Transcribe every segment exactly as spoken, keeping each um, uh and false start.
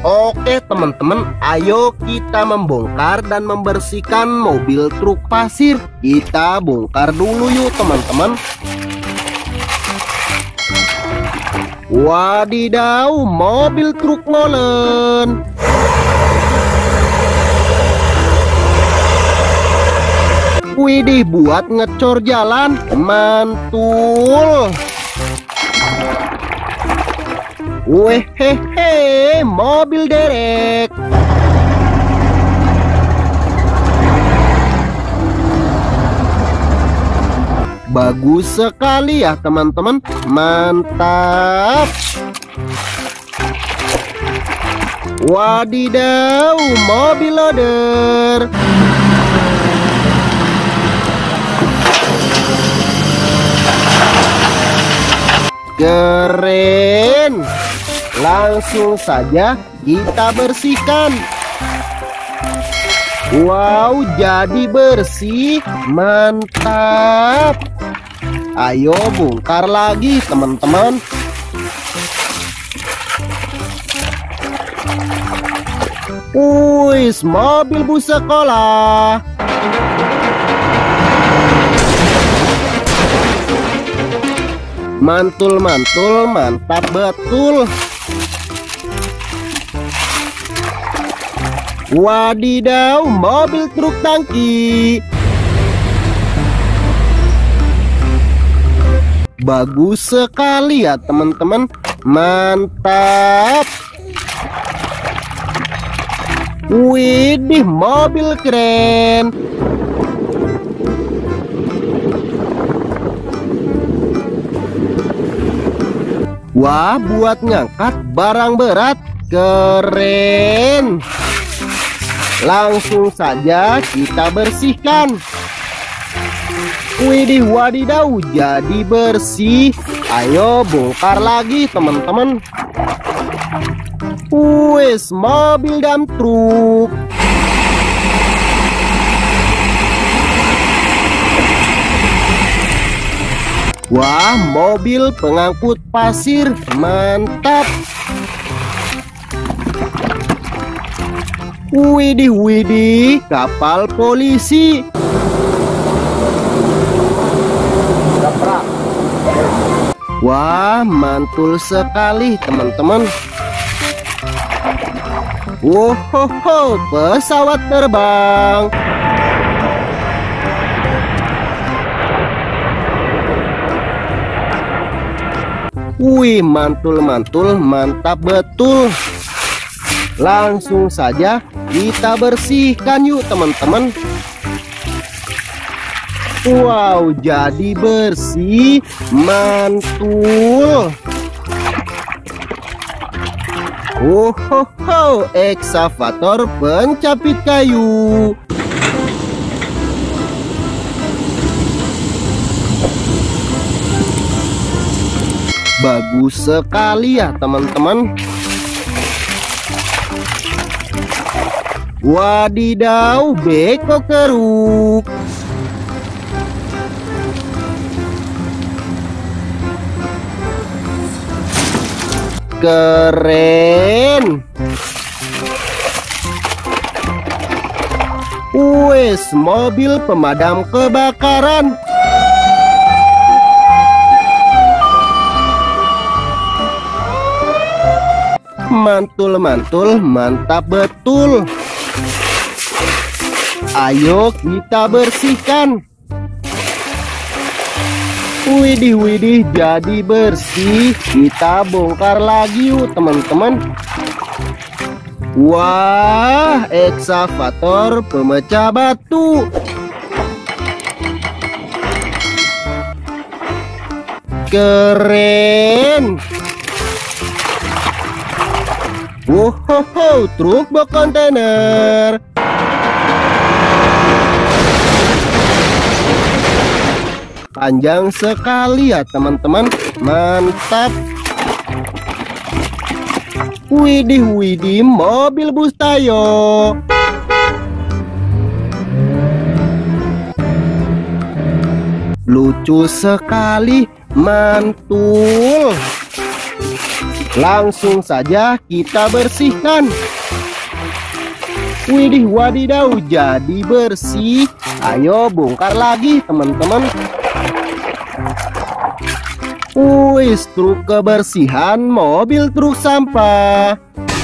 Oke teman-teman, ayo kita membongkar dan membersihkan mobil truk pasir. Kita bongkar dulu yuk teman-teman. Wadidaw, mobil truk molen. Widih, buat ngecor jalan, mantul. Wehehe, mobil derek. Bagus sekali ya teman-teman, mantap. Wadidaw, mobil loader. Keren. Langsung saja kita bersihkan. Wow, jadi bersih, mantap. Ayo bongkar lagi teman-teman. Wih, mobil bus sekolah. Mantul-mantul, mantap betul. Wadidaw, mobil truk tangki. Bagus sekali ya teman-teman, mantap. Widih, mobil keren. Wah, buat ngangkat barang berat, keren. Langsung saja kita bersihkan. Widih, wadidaw, jadi bersih. Ayo bongkar lagi teman-teman. Wes, mobil dump truk. Wah, mobil pengangkut pasir, mantap. Widih, widih, kapal polisi. Wah, mantul sekali teman-teman. Wohoho, pesawat terbang. Wih, mantul-mantul, mantap betul. Langsung saja kita bersihkan yuk teman-teman. Wow, jadi bersih, mantul. Oh, ho, ho, eksavator pencapit kayu. Bagus sekali ya teman-teman. Wadidaw, beko keruk. Keren. Wes, mobil pemadam kebakaran. Mantul-mantul, mantap betul. Ayo kita bersihkan. Widih, widih, jadi bersih. Kita bongkar lagi yuk teman-teman. Wah, eksavator pemecah batu. Keren. Wohoho, truk box kontainer. Panjang sekali ya teman-teman, mantap. Widih, widih, mobil bus Tayo. Lucu sekali, mantul. Langsung saja kita bersihkan. Widih wadidaw, jadi bersih. Ayo bongkar lagi teman-teman. Wih, truk kebersihan mobil truk sampah.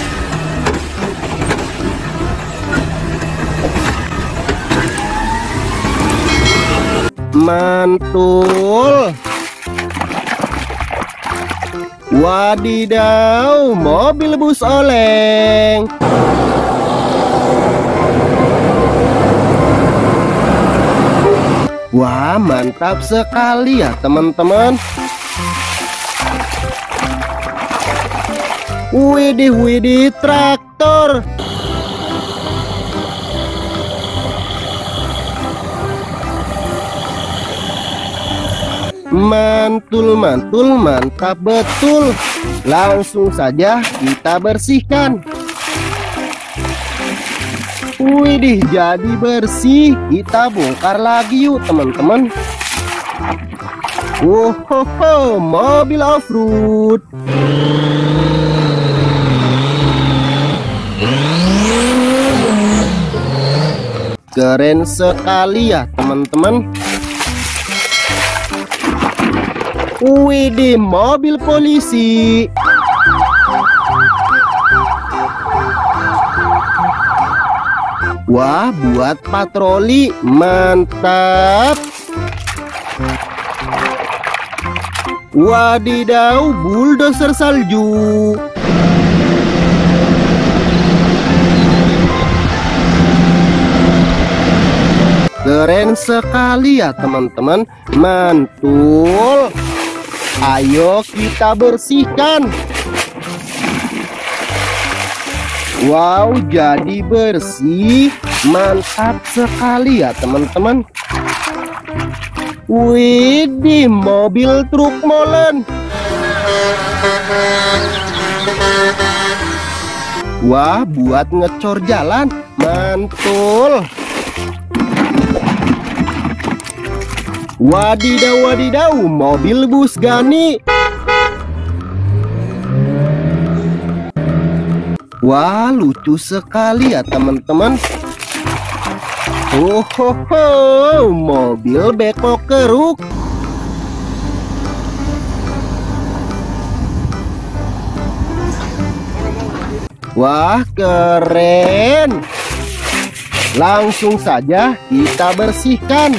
Mantul. Wadidaw, mobil bus oleng. Wah, mantap sekali ya teman-teman. Widih widih, traktor. Mantul mantul, mantap betul. Langsung saja kita bersihkan. Widih, jadi bersih. Kita bongkar lagi yuk teman-teman. Wohoho, mobil off-road. Keren sekali ya teman-teman. Widih, mobil polisi. Wah, buat patroli, mantap. Wadidaw, bulldozer salju. Keren sekali ya teman-teman, mantul. Ayo kita bersihkan. Wow, jadi bersih. Mantap sekali ya teman-teman. Widih, mobil truk molen. Wah, buat ngecor jalan. Mantul. Wadidaw wadidaw, mobil bus Gani. Wah, lucu sekali ya teman-teman. Oh, ho, ho, mobil beko keruk. Wah, keren. Langsung saja kita bersihkan.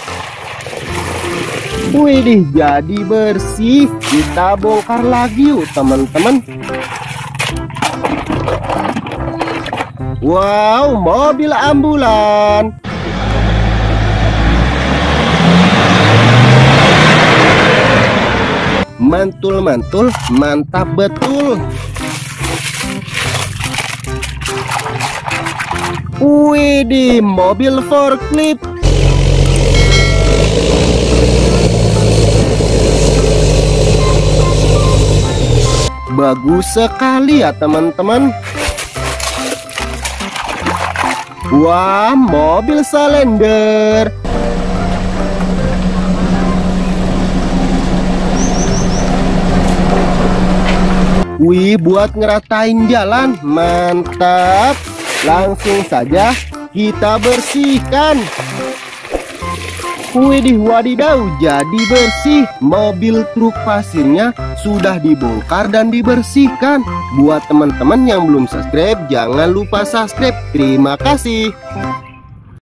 Widih, jadi bersih. Kita bongkar lagi yuk teman-teman. Wow, mobil ambulan. Mantul-mantul, mantap betul. Widih, mobil forklift. Bagus sekali ya teman-teman. Wah, mobil salender. Wih, buat ngeratain jalan, mantap. Langsung saja kita bersihkan. Widih wadidaw, jadi bersih. Mobil truk pasirnya sudah dibongkar dan dibersihkan. Buat teman-teman yang belum subscribe, jangan lupa subscribe. Terima kasih.